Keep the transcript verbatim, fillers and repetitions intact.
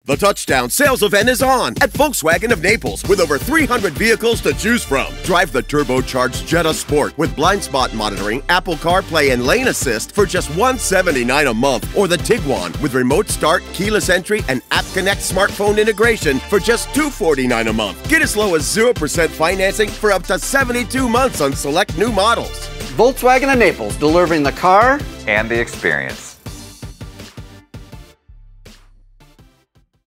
The touchdown sales event is on at Volkswagen of Naples with over three hundred vehicles to choose from. Drive the turbocharged Jetta Sport with blind spot monitoring, Apple CarPlay, and lane assist for just one hundred seventy-nine dollars a month, or the Tiguan with remote start, keyless entry, and App Connect smartphone integration for just two hundred forty-nine dollars a month. Get as low as zero percent financing for up to seventy-two months on select new models. Volkswagen of Naples, delivering the car and the experience.